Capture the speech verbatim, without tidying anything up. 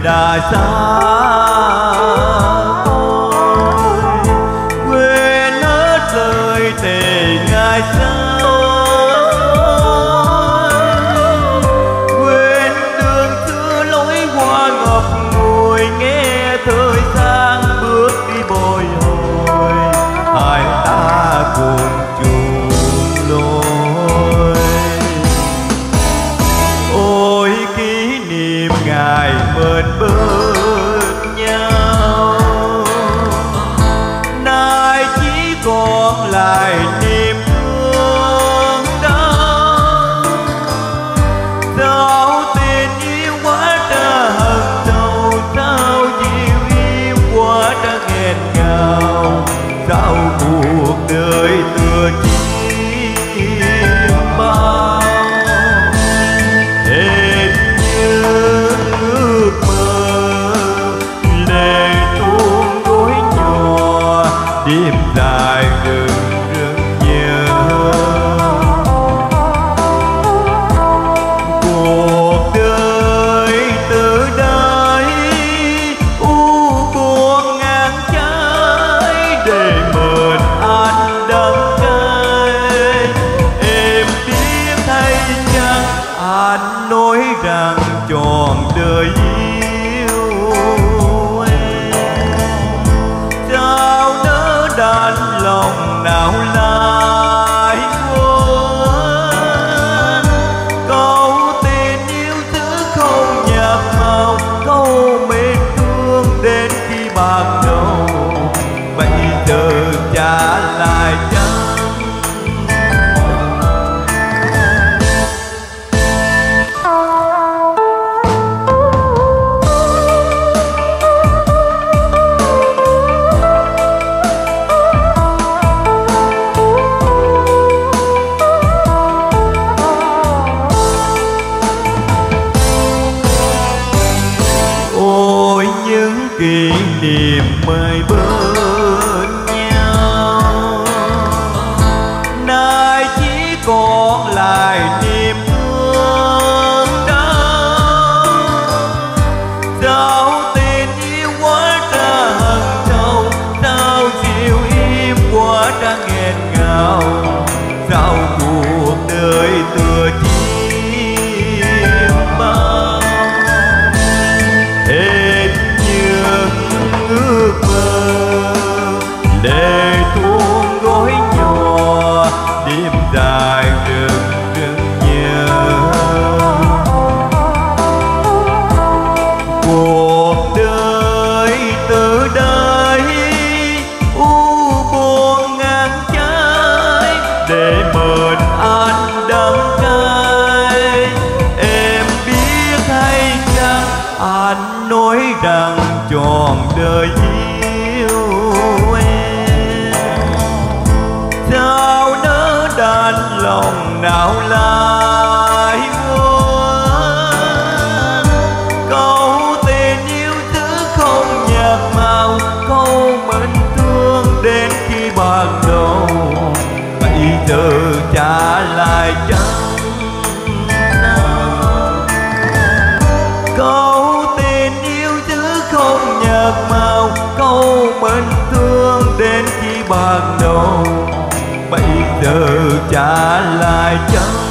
là xa tôi, quên hết lời thề ngày xưa, quên đường xưa lối hoa ngập ngùi, nghe thời gian bước đi bồi hồi, hai ta cùng chung lối. Ôi kỷ niệm ngày bên bên nhau, nay chỉ còn lại niềm thương đau. Sao tình yêu quá tra hận sâu, sao dịu yêu quá tra nghẹn ngào, sao cuộc đời tựa chim bao. Hết những ước mơ lệ tuôn gối nhỏ, đêm dài rừng rừng nhớ. Cuộc đời từ đây u buồn ngang trái, để mượn anh đắm cay. Em biết hay chăng anh nói rằng trọn đời yêu em, sao nỡ đành lòng nào lại quên. Câu tình yêu thứ không nhạt màu, câu mến thương đến khi bạc đầu, bây giờ trả lại chăng. Ôi những kỷ niệm mời bên nhau, nay chỉ còn lại niềm thương đau. Sao tình yêu quá tra hận sâu, sao dịu im quá tra nghẹn ngào, sao cuộc đời tựa chim bao. Hết những ước mơ lệ tuôn gối nhỏ, đêm dài rừng rừng nhớ. Cuộc đời từ đây u buồn ngang trái, để mượn anh đắm cay. Em biết hay chăng anh nói rằng trọn đời yêu em, sao nỡ đành lòng nào lại quên. Câu tình yêu thứ không nhạt màu, câu mến thương đến khi bạc đầu, bây giờ trả lại chăng nào. Câu tình yêu thứ không nhạt màu, câu mến thương đến khi ban đầu, bây giờ trả lại chăng.